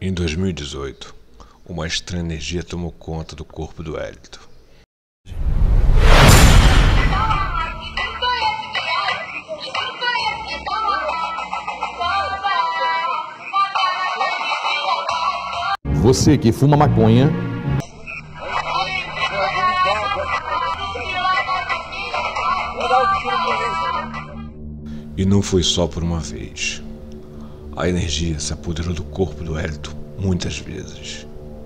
Em 2018, uma estranha energia tomou conta do corpo do Hélito. Você que fuma maconha, e não foi só por uma vez. A energia se apoderou do corpo do Hélito muitas vezes.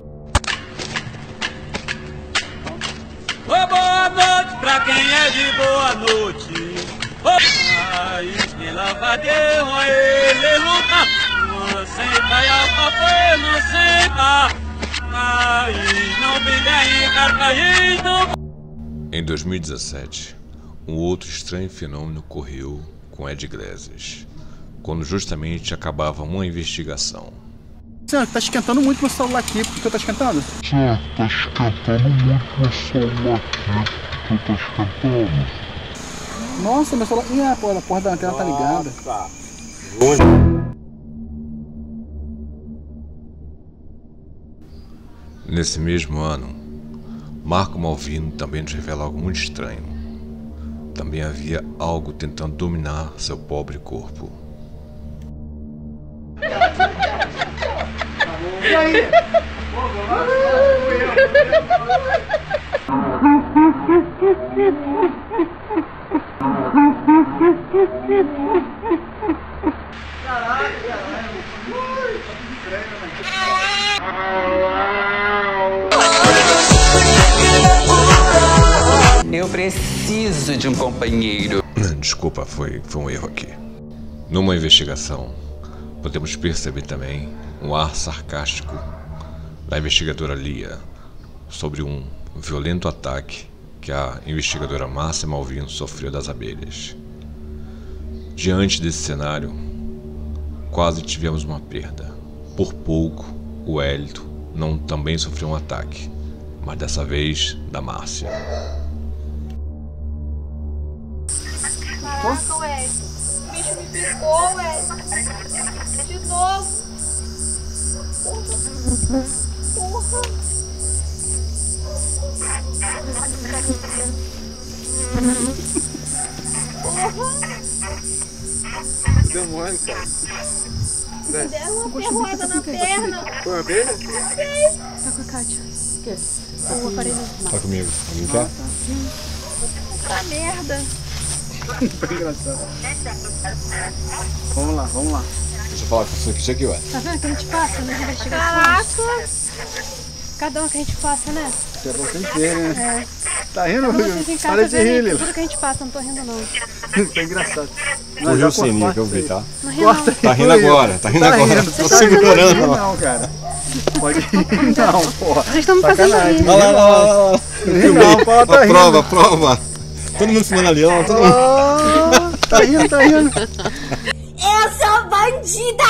Boa noite pra quem é de boa noite. Aí quem lavadeiro ele luta. Não senta a papel, não senta. Aí não vem aí, carcaído. Em 2017, um outro estranho fenômeno ocorreu com Ed Glezes, quando justamente acabava uma investigação. Senhor, tá esquentando muito meu celular aqui, porque tá esquentando? Senhor, tá esquentando muito meu celular aqui, porque tá esquentando. Nossa, meu celular... Ih, a porra da antena tá ligada. Nesse mesmo ano, Marco Malvino também nos revela algo muito estranho. Também havia algo tentando dominar seu pobre corpo. E aí? Eu preciso de um companheiro. Desculpa, foi um erro aqui. Numa investigação, podemos perceber também um ar sarcástico da investigadora Lia sobre um violento ataque que a investigadora Márcia Malvino sofreu das abelhas. Diante desse cenário, quase tivemos uma perda. Por pouco, o Hélito não também sofreu um ataque, mas dessa vez da Márcia. Caraca, ué. O bicho me picou, ué. De novo. Porra. Deu mole, cara. Me deram uma ferroada na perna. Foi uma perda? Tá com a Kátia. Esquece. O aparelho. Tá comigo, alguém quer? Tá merda. Foi engraçado. Vamos lá. Deixa eu falar com isso aqui, ué. Tá vendo que a gente passa nas investigações? Caraca. Cada uma que a gente passa, né? Isso é pra vocês verem, né? Tá rindo, Pra vocês em Rui? casa Para de rir, verem Lila. tudo que a gente passa, não tô rindo não. Isso é engraçado. Fugiu o sininho que eu vi, tá? Não ri não. Tá rindo agora, tá rindo agora. Tô segurando. Não, cara. Pode rir não, porra. Vocês estão me fazendo rir. Olha lá. Não, porra, tá rindo. Prova. Todo mundo filmando ali, ó. Todo mundo. Tá rindo. Eu sou bandida.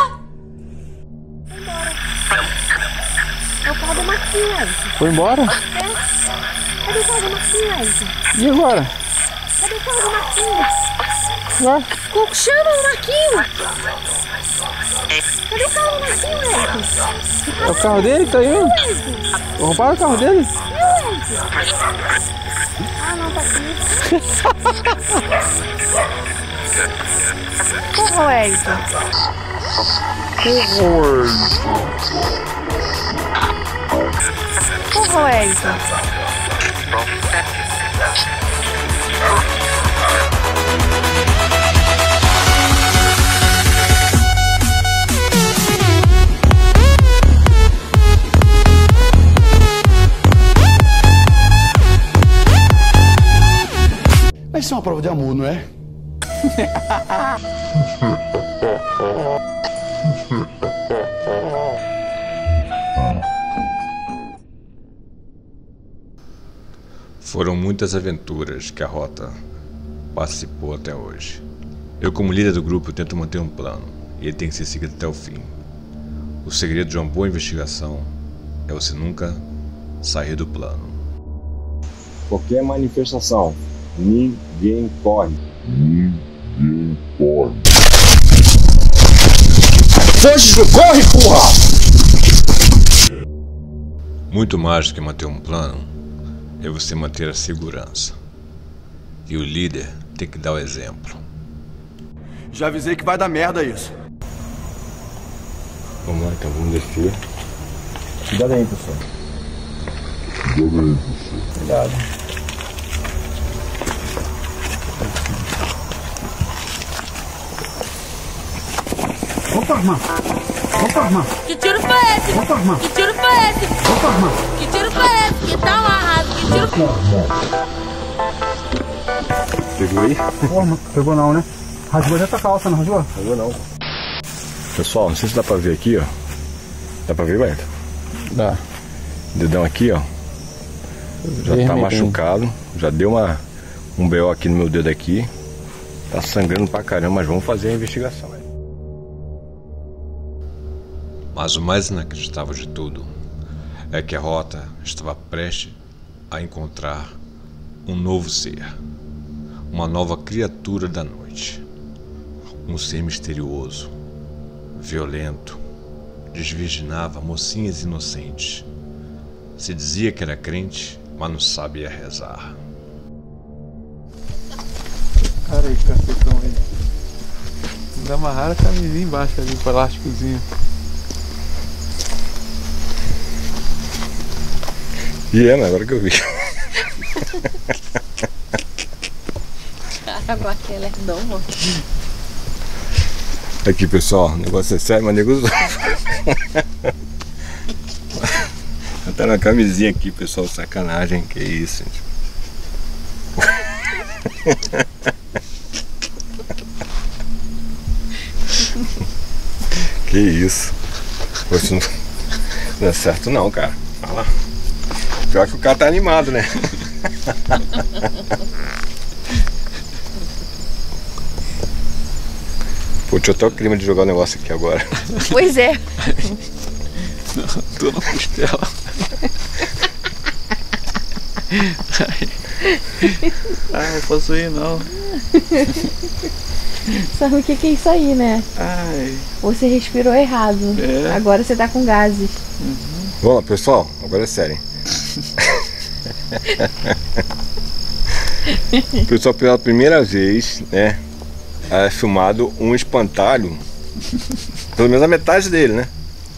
É o carro da Marquinhos, Elton. Foi embora? Cadê o carro da Marquinhos, Elton? E agora? Cadê o carro da Marquinhos? Ué? Como chama o Marquinhos? Cadê o carro do Marquinhos, Elton? É o carro dele que tá indo? Roubaram o carro dele? Ah, não, tá aqui. Porra, Elton. Porra, Elton. Vai ser uma prova de amor, não é? Foram muitas aventuras que a Rota participou até hoje. Eu, como líder do grupo, tento manter um plano, e ele tem que ser seguido até o fim. O segredo de uma boa investigação é você nunca sair do plano. Qualquer manifestação, ninguém corre. Ninguém corre. Foge, corre, porra! Muito mais do que manter um plano é você manter a segurança. E o líder tem que dar o exemplo. Já avisei que vai dar merda isso. Vamos lá então, vamos descer. Cuidado aí, pessoal. Cuidado. Opa, irmão. Opa, irmão. Que tiro foi esse? Opa, irmão. Que tiro foi esse? Opa, irmão. Que tiro foi esse? Que tá amarrado? Que tiro foi Pegou aí? Porra, pegou não, né? Rasgou já essa calça, não rasgou? Pegou não. Pessoal, não sei se dá pra ver aqui, ó. Dá pra ver, Beto? Dá. Dedão aqui, ó. Já tá machucado. Já deu um BO aqui no meu dedo aqui. Tá sangrando pra caramba, mas vamos fazer a investigação. Mas o mais inacreditável de tudo é que a rota estava prestes a encontrar um novo ser. Uma nova criatura da noite. Um ser misterioso, violento, desvirginava mocinhas inocentes. Se dizia que era crente, mas não sabia rezar. Cara aí, cacetão aí. Ainda amarraram a camisinha embaixo ali, com o elásticozinho. E é, né? Agora que eu vi. Cara, aquele é domo. Aqui, pessoal, o negócio é sério, mas nego tá na camisinha aqui, pessoal, sacanagem, que isso, gente. Que isso. Pô, isso não é certo não, cara. Fala. Pior que o cara tá animado, né? Pô, deixa eu até o clima de jogar o negócio aqui agora. Pois é. Tô na costela. Ai, posso ir não. Sabe o que é isso aí, né? Ai. Você respirou errado. É. Agora você tá com gases. Vamos lá, pessoal, agora é sério. Pessoal, pela primeira vez, né, é filmado um espantalho, pelo menos a metade dele, né?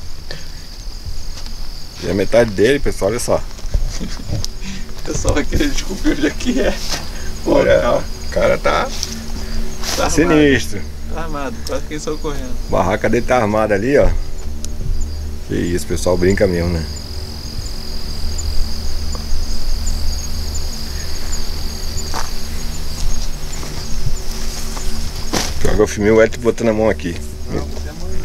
E a metade dele, pessoal, olha só. O pessoal vai querer descobrir onde é que é. Olha, o cara tá sinistro. Tá armado, quase que ele saiu correndo. A barraca dele tá armada ali, ó. Que isso, o pessoal brinca mesmo, né? Agora eu filmei o Hélio botando a mão aqui. Não, não tem a mão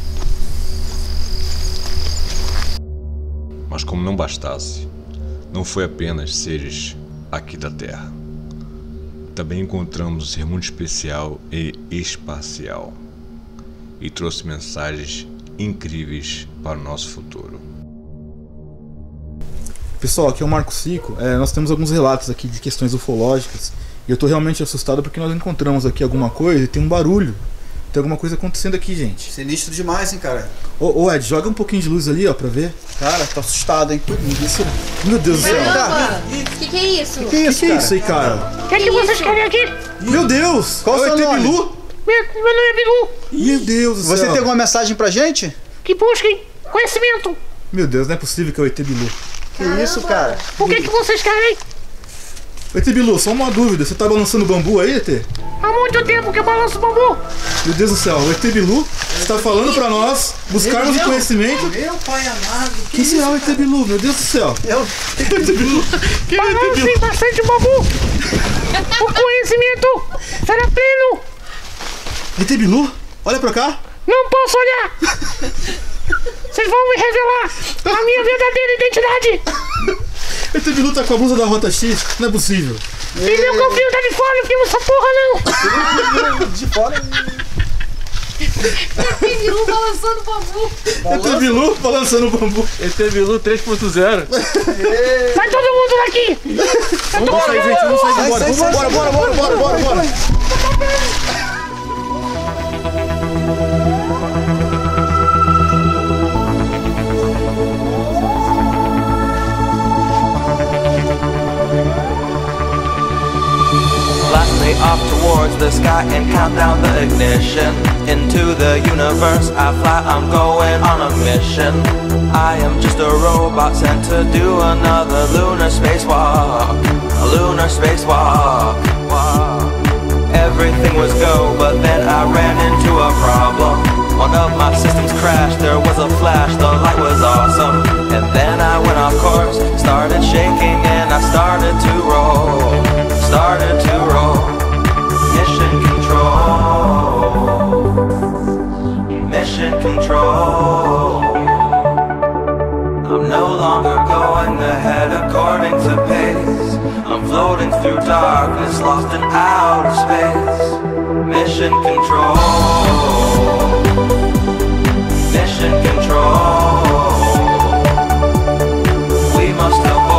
não. Mas como não bastasse, não foi apenas seres aqui da Terra. Também encontramos um ser muito especial e espacial. E trouxe mensagens incríveis para o nosso futuro. Pessoal, aqui é o Marco Cico. Nós temos alguns relatos aqui de questões ufológicas. E eu tô realmente assustado porque nós encontramos aqui alguma coisa e tem um barulho. Tem alguma coisa acontecendo aqui, gente. Sinistro demais, hein, cara. Ô Ed, joga um pouquinho de luz ali, ó, pra ver. Cara, tô assustado, hein. Meu Deus do céu. Que é isso? Que é isso aí, cara? O que vocês querem aqui? Meu Deus! Qual o seu nome? Bilu? Meu nome é Bilu. Meu Deus do céu. Você tem alguma mensagem pra gente? Que busquem conhecimento. Meu Deus, não é possível que é o ET Bilu. Que isso, cara? O que vocês querem? ET Bilu, só uma dúvida. Você tá balançando bambu aí, ET? Há muito tempo que eu balanço bambu. Meu Deus do céu, o ET Bilu está falando pra nós buscarmos o conhecimento. Meu pai amado. Quem será o ET Bilu? Meu Deus do céu. ET Bilu. Quem é o ET Bilu? Balancem bastante bambu. O conhecimento será pleno. ET Bilu? Olha pra cá. Não posso olhar. Vocês vão me revelar a minha verdadeira identidade. ET Bilu tá com a blusa da Rota X? Não é possível. E meu cofrinho tá de fora, não filma essa porra não. De fora. ET Bilu balançando bambu. ET Bilu balançando bambu. ET Bilu 3.0. Sai todo mundo daqui. Vamos sair, gente, vamos sair embora. Bora. way off towards the sky and count down the ignition. Into the universe I fly, I'm going on a mission. I am just a robot sent to do another lunar spacewalk. A lunar spacewalk. Everything was go, but then I ran into a problem. One of my systems crashed, there was a flash, the light was awesome. And then I went off course, started shaking and I started to roll. Started to roll. Mission control. Mission control. I'm no longer going ahead according to pace. I'm floating through darkness, lost in outer space. Mission control. Mission control. We must avoid